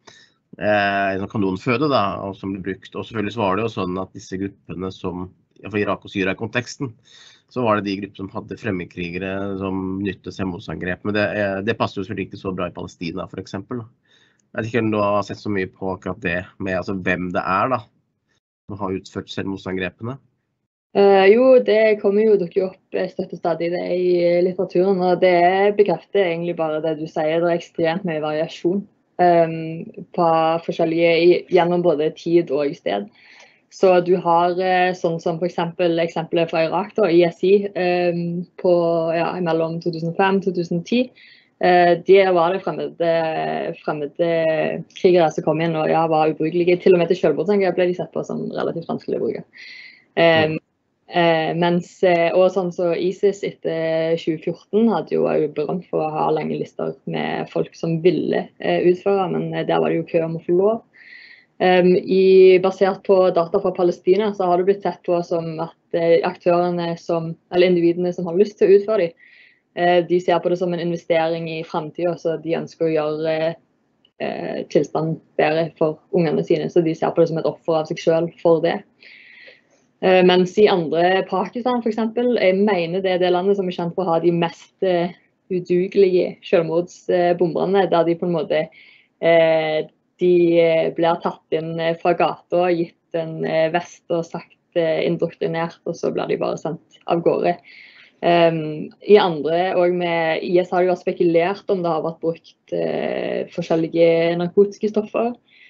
eh, en kanonføde da, og som blir brukt. Og selvfølgelig så var det jo sånn at disse gruppene som, for Irak og Syria i konteksten, så var det de grupper som hadde fremmedkrigere som nyttet selvmordsangrep. Men det, det passer jo selvfølgelig ikke så bra i Palestina, for eksempel. Jeg vet ikke om du har sett så mye på akkurat det, med altså hvem det er da, som har utført selvmordsangrepene. Uh, jo, det kommer jo dukke opp støtte stadig det i litteraturen, og det bekrefter egentlig bare det du sier. Det er ekstremt mye variasjon um, på forskjellige, gjennom både tid og sted. Så du har uh, sånn som for eksempel eksempelet fra Irak, da, I S I, um, på, ja, mellom to tusen og fem til to tusen og ti. Uh, de var det fremmede, fremmede krigere som kom inn og ja, var ubrukelige. Til og med til selvmordsangrep ble de sett på som relativt vanskelig å bruke. Um, Eh, mens, og sånn så ISIS etter tjue fjorten hadde jo berømt for å ha lange lister med folk som ville eh, utføre, men der var det jo kø om å få lov. Um, i, basert på data fra Palestina så har det blitt sett på som at eh, aktørene som, eller individene som har lyst til å utføre dem, eh, de ser på det som en investering i fremtiden, så de ønsker å gjøre eh, tilstand bedre for ungene sine, så de ser på det som et offer av seg selv for det. Uh, mens i andre, Pakistan for eksempel, jeg mener det er det landet som er kjent for å ha de mest uh, udugelige selvmordsbomberne, der de på en måte uh, de blir tatt inn fra gata, gitt en uh, vest og sagt uh, indoktrinert, og så blir de bare sendt av gårde. Um, I andre, og med I S har det jo spekulert om det har vært brukt uh, forskjellige narkotiske stoffer.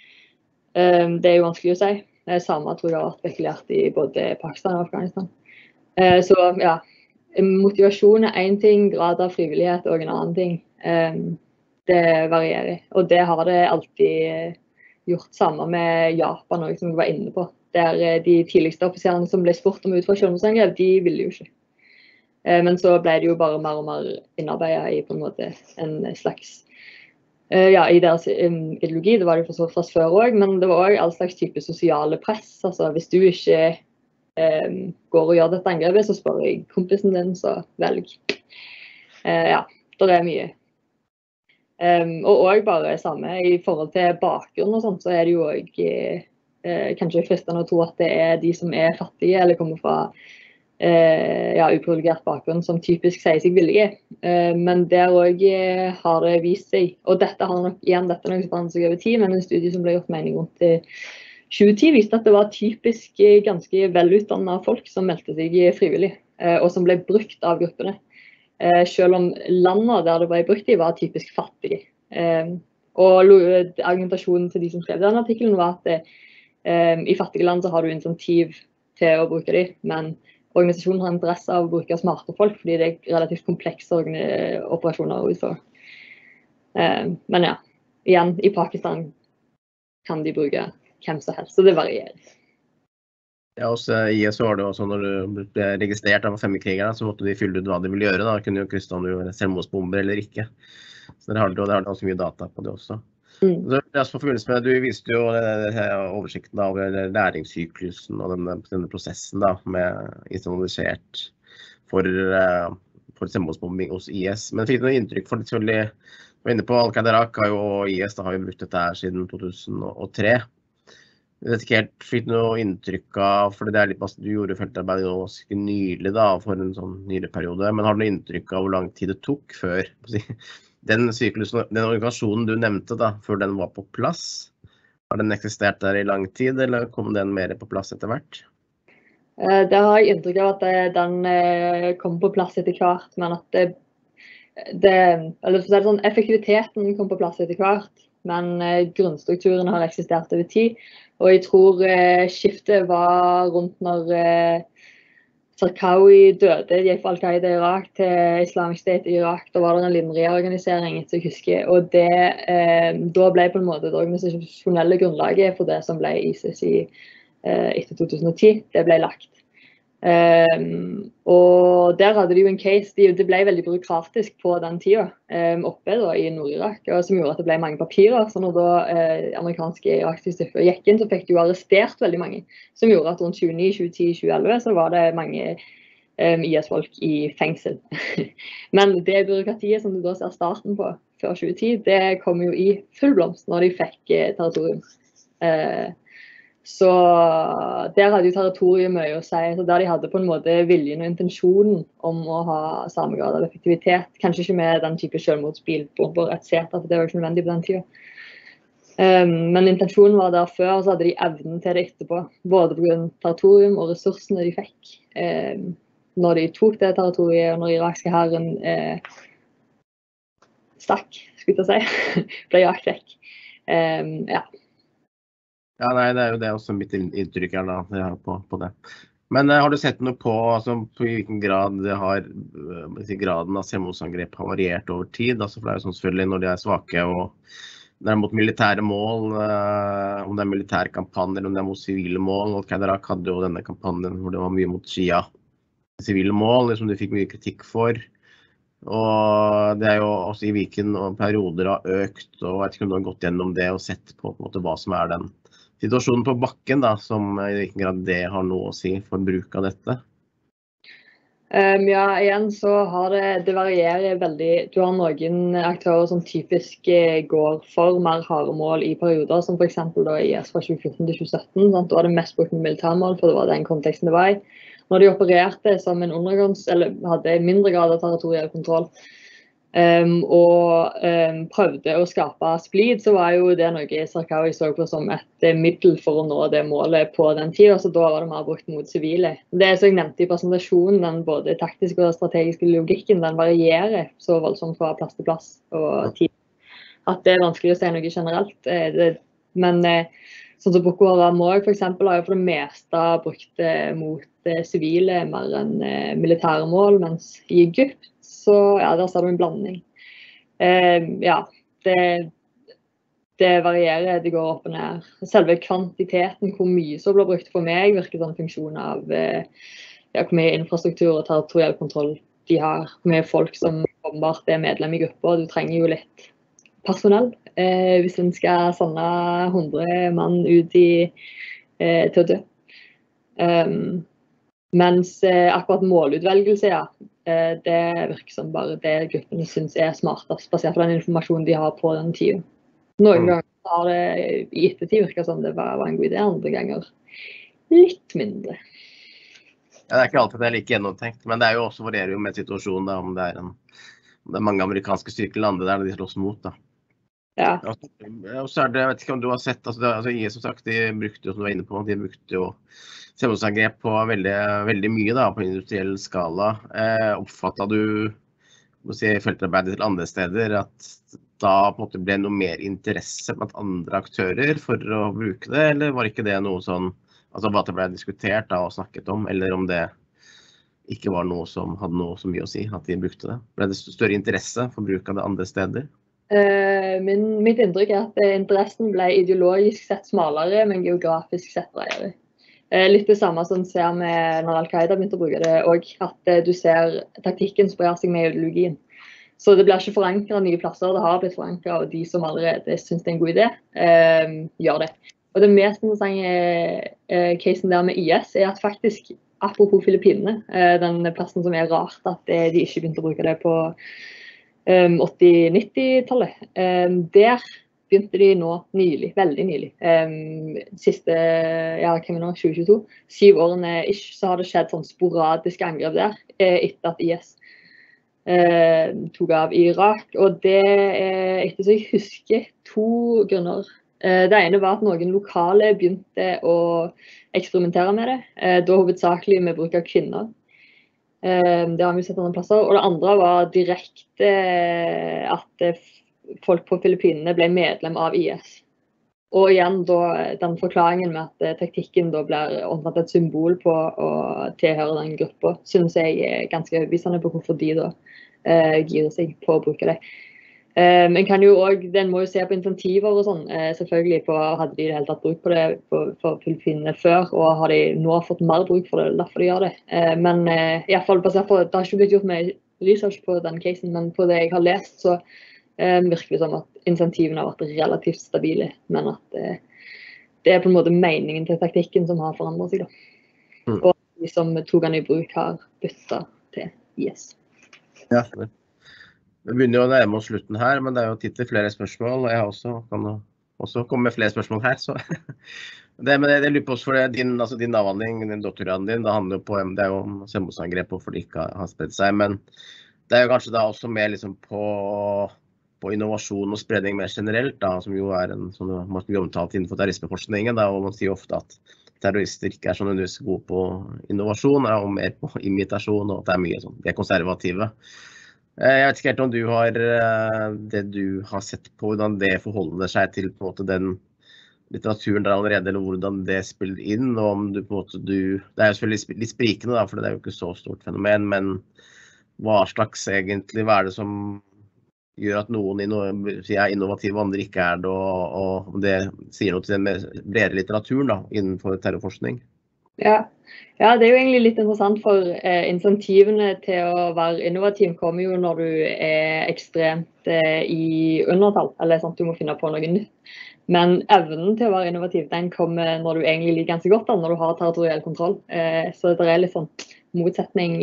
Um, det er jo vanskelig å si. Det samme tror jeg har vært spekulert i både Pakistan og Afghanistan. Eh, så ja, motivasjon er en ting, grad av frivillighet og en annen ting. Eh, det varierer, og det har det alltid gjort sammen med Japan, også, som jeg var inne på. Der de tidligste offiserene som ble spurt om utfor selvmordsangrep, de ville jo ikke. Eh, men så ble det jo bare mer og mer innarbeidet i på en måte en slags Uh, ja, i deres um, ideologi, det var det for så vidt før også, men det var også all slags type sosiale press. Altså, hvis du ikke um, går og gjør dette angrepet, så spør jeg kompisen din, så velg. Uh, ja, det er mye. Um, og også bare samme, i forhold til bakgrunn og sånt, så er det jo også uh, kanskje fristende å tro at det er de som er fattige, eller kommer fra Uh, ja, uprivilegert bakgrunn som typisk sier seg villige. Uh, men der også uh, har det vist seg, og dette har nok igjen dette er noe som forandret seg over tid, men en studie som ble gjort mening rundt uh, tjue ti viste at det var typisk uh, ganske velutdannede folk som meldte seg frivillig, uh, og som ble brukt av gruppene. Uh, selv om landene der det ble brukt i var typisk fattige. Uh, og argumentasjonen til de som skrev denne artikkelen var at uh, i fattige land så har du insentiv til å bruke dem, men organisasjonen har interesse av å bruke smarte folk, fordi det er relativt komplekse operasjoner å utføre. Uh, men ja, igjen, i Pakistan kan de bruke hvem som helst, så det varierer. Ja, hos I S var det også, når du ble registrert av fremmedkrigere, så måtte de fylle ut hva de ville gjøre. Da kunne jo krysse om du gjorde selvmordsbomber eller ikke. Så det har det også mye data på det også. Mm. Så på med, du viste jo oversikten over læringssyklusen og denne, denne prosessen da, med institusjonalisert for, for selvmordsbombing hos I S. Men fikk du noe inntrykk for det selvfølgelig, vi var inne på Al-Qaida-Irak og I S, da har vi brukt dette her siden to tusen og tre. Jeg vet ikke helt, fikk du noe inntrykk av, for det er litt, du gjorde feltarbeid ganske nylig da, for en sånn nyere periode, men har du noe inntrykk av hvor lang tid det tok før den syklusen, den organisasjonen du nevnte da, før den var på plass? Har den eksistert der i lang tid, eller kom den mer på plass etter hvert? Det har jeg inntrykk av at den kom på plass etter hvert, men at det, det, eller for å si det sånn, effektiviteten kom på plass etter hvert, men eh, grunnstrukturen har eksistert over tid. Og jeg tror eh, skiftet var rundt når eh, Zarqawi døde, gikk fra Al-Qaida i Irak til Islamic State i Irak. Da var det en lindreorganisering, etter jeg husker. Og det, eh, da ble på en måte det organisasjonelle grunnlaget for det som ble ISIS i, eh, etter to tusen og ti. Det ble lagt. Um, og der hadde de jo en case, de, det ble veldig byråkratisk på den tida, um, oppe da, i Nord-Irak, som gjorde at det ble mange papirer. Så når da eh, amerikanske irakiske styrker gikk inn, så fikk de jo arrestert veldig mange, som gjorde at rundt tjueni, tjueti, tjueelleve så var det mange um, I S-folk i fengsel. Men det byråkratiet som du da ser starten på før tjue ti, det kom jo i full blomst når de fikk eh, territorium. Uh, Så der hadde jo territoriet mye å si, så der de hadde på en måte viljen og intensjonen om å ha samme grad av effektivitet, kanskje ikke med den type selvmordsbilbomber et cetera, for det var ikke nødvendig på den tiden. Um, men intensjonen var der før, så hadde de evnen til det etterpå, både på grunn av territorium og ressursene de fikk. Um, når de tok det territoriet, og når irakske herren eh, stakk, skulle jeg si, ble jagt vekk. Um, ja. Ja, nei, det er jo det også mitt inntrykk her da, ja, på, på det. Men eh, har du sett noe på, altså, på hvilken grad det har, uh, graden av selvmordsangrep har variert over tid? Altså, for det er jo sånn selvfølgelig når de er svake og det er mot militære mål, uh, om det er militære kampanjer, om det er mot sivile mål. Og Irak hadde jo denne kampanjen hvor det var mye mot Shia sivile mål, som de fikk mye kritikk for. Og det er jo også i Viken og perioder har økt, og jeg vet ikke om du har gått gjennom det og sett på, på en måte, hva som er den situasjonen på bakken, da, som i hvilken grad det har noe å si for bruk av dette? Um, ja, igjen så har det, det varierer veldig. Du har noen aktører som typisk går for mer harde mål i perioder, som for eksempel da I S fra tjue fjorten til tjue sytten. Sant? Da var det mest brukt med militærmål, for det var den konteksten det var i. Når de opererte som en undergrunns, eller hadde mindre grad av territoriell kontroll, Um, og um, prøvde å skape splid, så var jo det noe Zarqawi så på som et uh, middel for å nå det målet på den tiden, så da var det mer brukt mot sivile. Det som jeg nevnte i presentasjonen, den både taktiske og strategiske logikken, den varierer så voldsomt fra plass til plass og tid, at det er vanskelig å si noe generelt. Uh, det, men uh, sånn som Boko Haram også, for eksempel, har jo for det meste brukt uh, mot uh, sivile mer enn uh, militære mål, mens i Egypt så ja, der ser du en blanding. Eh, ja, det, det varierer, det går opp og ned. Selve kvantiteten, hvor mye som blir brukt for meg, virker som en funksjon av eh, ja, hvor mye infrastruktur og territoriell kontroll de har. Hvor mye folk som åpenbart er medlem i grupper. Du trenger jo litt personell eh, hvis en skal sende hundre mann ut i, eh, til å dø. Um, mens eh, akkurat målutvelgelse, ja, eh, det virker som bare det gruppene synes er smartest, basert på den informasjonen de har på den tiden. Noen mm. ganger har det i ettertid virket som det bare var en god idé, andre ganger litt mindre. Ja, det er ikke alltid det er like gjennomtenkt, men det er jo også varierer jo med situasjonen da, om det er, en, om det er mange amerikanske styrker landet der de slåss mot da. Ja. Og så er det, jeg vet ikke om du har sett, altså, det, altså I S som sagt, de brukte jo, som du var inne på, de brukte jo selvmordsangrep på veldig, veldig mye da, på industriell skala. Eh, oppfattet du, må si, feltarbeidet til andre steder, at da på en måte ble noe mer interesse blant andre aktører for å bruke det, eller var ikke det noe sånn, altså bare at det ble diskutert da, og snakket om, eller om det ikke var noe som hadde noe så mye å si, at de brukte det? Ble det større interesse for bruk av det andre steder? Uh, min, mitt inntrykk er at interessen ble ideologisk sett smalere, men geografisk sett bredere. Uh, litt det samme som ser med når Al-Qaida begynte å bruke det, og at uh, du ser taktikken sprer seg med ideologien. Så det blir ikke forankret nye plasser, det har blitt forankret, og de som allerede synes det er en god idé, uh, gjør det. Og det mest interessante uh, casen der med I S er at faktisk, apropos Filippinene, uh, den plassen som er rart at uh, de ikke begynte å bruke det på Um, åtti-nitti-tallet. Um, der begynte de nå nylig, veldig nylig. Um, siste, ja, hva er nå, tjue tjueto, syv årene ish, så har det skjedd sånn sporadiske angrep der, eh, etter at I S eh, tok av i Irak. Og det er, etter så jeg husker, to grunner. Eh, det ene var at noen lokale begynte å eksperimentere med det, eh, da hovedsakelig med bruk av kvinner. Det har vi sett andre plasser. Og det andre var direkte at folk på Filippinene ble medlem av I S. Og igjen da, den forklaringen med at taktikken da blir omfattet et symbol på å tilhøre den gruppa, synes jeg er ganske overbevisende på hvorfor de da eh, girer seg på å bruke det. Eh, men kan jo også, den må jo se på insentiver og sånn, eh, selvfølgelig på, hadde de i det hele tatt bruk på det på, for Filippinene før, og har de nå fått mer bruk for det, derfor de gjør det. Eh, men eh, i hvert fall basert på, det har ikke blitt gjort med research på den casen, men på det jeg har lest, så eh, virker det som at insentivene har vært relativt stabile, men at eh, det er på en måte meningen til taktikken som har forandret seg da. Mm. Og de som tok den i bruk har byttet til I S. Ja, det. Vi begynner jo å nærme oss slutten her, men det er jo tid til flere spørsmål, og jeg også kan også komme med flere spørsmål her. Så. Det, men jeg lurer på oss for det, din, altså din avhandling, din doktorgraden din, det handler jo på, det er jo om selvmordsangrep og for de ikke har spredt seg, men det er jo kanskje da også mer liksom på på innovasjon og spredning mer generelt, da, som jo er en sånn, man skal omtalt innenfor terrorismeforskningen, da, og man sier ofte at terrorister ikke er sånn nødvendigvis gode på innovasjon, og mer på imitasjon, og at det er mye sånn, de er konservative. Jeg vet ikke helt om du har det du har sett på, hvordan det forholder seg til på en måte den litteraturen der allerede, eller hvordan det spiller inn, og om du på en måte, du, det er jo selvfølgelig litt sprikende da, for det er jo ikke så stort fenomen, men hva slags egentlig, hva er det som gjør at noen er innovative og andre ikke er det, og, og det sier noe til den bredere litteraturen da, innenfor terrorforskning. Ja. ja, det er jo egentlig litt interessant, for eh, insentivene til å være innovativ kommer jo når du er ekstremt eh, i undertall, eller sånn at du må finne på noe nytt. Men evnen til å være innovativ, den kommer når du egentlig liker ganske godt, da, når du har territoriell kontroll. Eh, så det er litt sånn motsetning,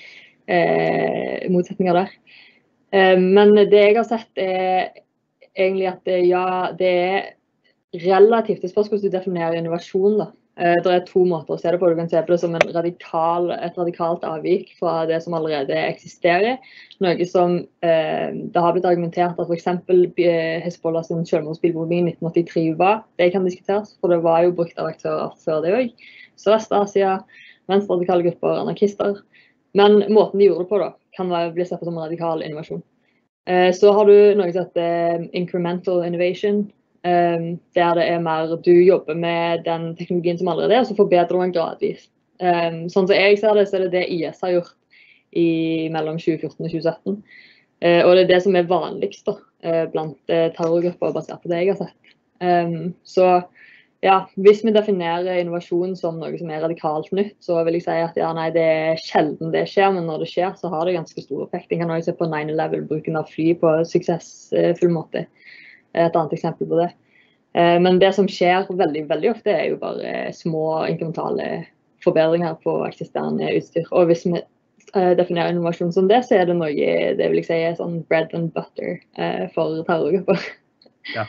eh, motsetninger der. Men det jeg har sett er egentlig at det, ja, det er relativt, det spørs hvordan du definerer innovasjon da. Det er to måter å se det på, du kan se på det som en radikal, et radikalt avvik fra det som allerede eksisterer. Noe som, eh, det har blitt argumentert at for eksempel Hezbollah sin selvmordsbilbombing i nitten åttitre var, det kan diskuteres, for det var jo brukt av aktører før det også. Sørøst-Asia, venstreradikale grupper, anarkister. Men måten de gjorde det på da, kan bli sett på som radikal innovasjon. Så har du noe som heter incremental innovation, der det er mer, du jobber med den teknologien som allerede er, og så forbedrer du den gradvis. Sånn som jeg ser det, så er det det I S har gjort i mellom tjue fjorten og tjue sytten. Og det er det som er vanligst da, blant terrorgrupper basert på det jeg har sett. Så ja, hvis vi definerer innovasjon som noe som er radikalt nytt, så vil jeg si at ja, nei, det er sjelden det skjer, men når det skjer, så har det ganske stor effekt. Jeg kan også se på nine eleven, bruken av fly på suksessfull måte. Et annet eksempel på det. Men det som skjer veldig, veldig ofte er jo bare små inkrementale forbedringer på eksisterende utstyr. Og hvis vi definerer innovasjon som det, så er det noe, det vil jeg si, er sånn bread and butter for terrorgrupper. Ja.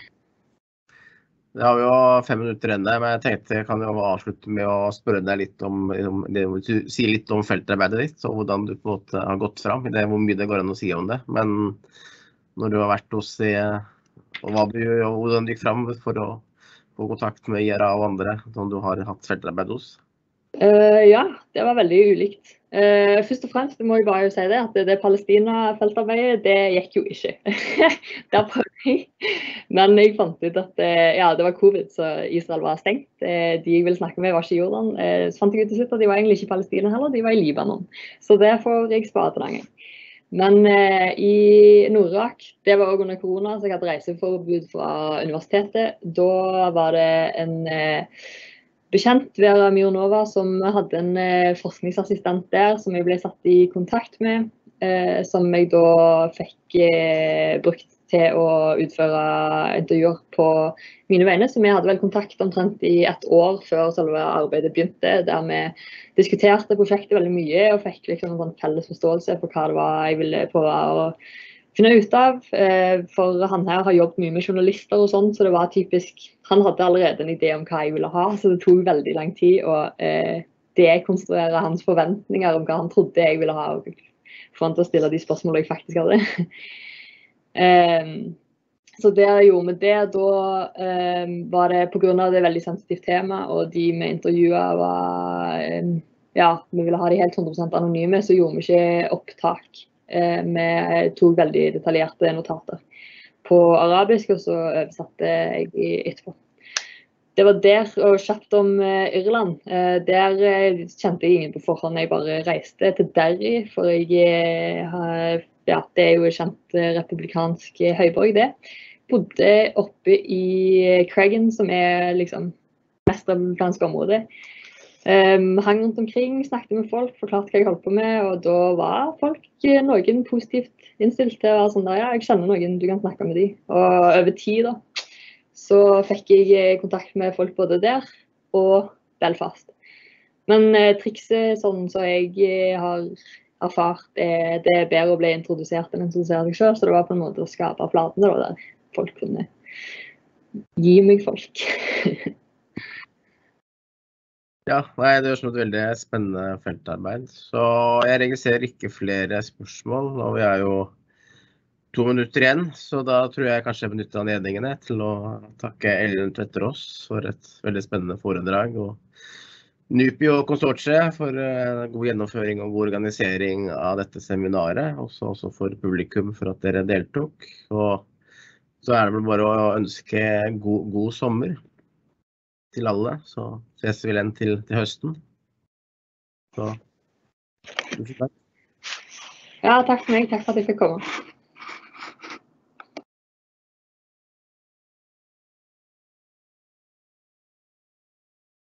Det har vi jo fem minutter igjen der, men jeg tenkte jeg kan jo avslutte med å spørre deg litt om, om det, du sier litt om feltarbeidet ditt, og hvordan du på en måte har gått fram, det er hvor mye det går an å si om det. Men når du har vært hos, og hva du, og hvordan du gikk fram for å få kontakt med I R A og andre, som du har hatt feltarbeid hos? Uh, ja, det var veldig ulikt. Uh, først og fremst må jeg bare si det, at det, det Palestina-feltarbeidet, det gikk jo ikke. Der prøvde jeg. Men jeg fant ut at ja, det var covid, så Israel var stengt. De jeg ville snakke med var ikke i Jordan. Så fant jeg ut til slutt at de var egentlig ikke i Palestina heller, de var i Libanon. Så det får jeg spare til den gang. Men uh, i Nord-Irak, det var også under korona, så jeg hadde reiseforbud fra universitetet. Da var det en... Uh, bekjent, Vera Mionova, som hadde en eh, forskningsassistent der, som jeg ble satt i kontakt med, eh, som jeg da fikk eh, brukt til å utføre intervjuer på mine vegne, så vi hadde vel kontakt omtrent i et år før selve arbeidet begynte, der vi diskuterte prosjektet veldig mye, og fikk liksom en sånn felles forståelse for hva det var jeg ville prøve å finne ut av, for han her har jobbet mye med journalister og sånn, så det var typisk, han hadde allerede en idé om hva jeg ville ha, så det tok veldig lang tid å eh, dekonstruere hans forventninger om hva han trodde jeg ville ha, og få han til å stille de spørsmålene jeg faktisk hadde. um, så det jeg gjorde med det, da um, var det på grunn av det veldig sensitivt tema, og de med intervjuet var um, ja, vi ville ha de helt hundre prosent anonyme, så gjorde vi ikke opptak. Eh, vi tok veldig detaljerte notater på arabisk, og så oversatte jeg etterpå. Det var der, og kjapt om eh, Irland. Eh, der eh, kjente jeg ingen på forhånd. Jeg bare reiste til Derry, for jeg eh, ja, det er jo kjent eh, republikansk høyborg, det. Bodde oppe i Craigan, som er liksom mest republikansk område. Um, hang rundt omkring, snakket med folk, forklarte hva jeg holdt på med, og da var folk noen positivt innstilt til å være sånn der, ja, jeg kjenner noen, du kan snakke med de. Og over tid da, så fikk jeg kontakt med folk både der og Belfast. Men eh, trikset sånn så jeg har erfart, eh, det er bedre å bli introdusert enn å introdusere seg selv, så det var på en måte å skape flatene da, der folk kunne gi meg folk. Ja, nei, det gjør som et veldig spennende feltarbeid. Så jeg registrerer ikke flere spørsmål, og vi er jo to minutter igjen, så da tror jeg kanskje jeg benytter anledningene til å takke Ellen Tvetterås for et veldig spennende foredrag, og NUPI og konsortiet for god gjennomføring og god organisering av dette seminaret, også, også for publikum for at dere deltok. Og så er det vel bare å ønske god, god sommer til alle, så ses vi igjen til, til høsten. Så, tusen takk. Ja, takk for meg. Takk for at jeg fikk komme.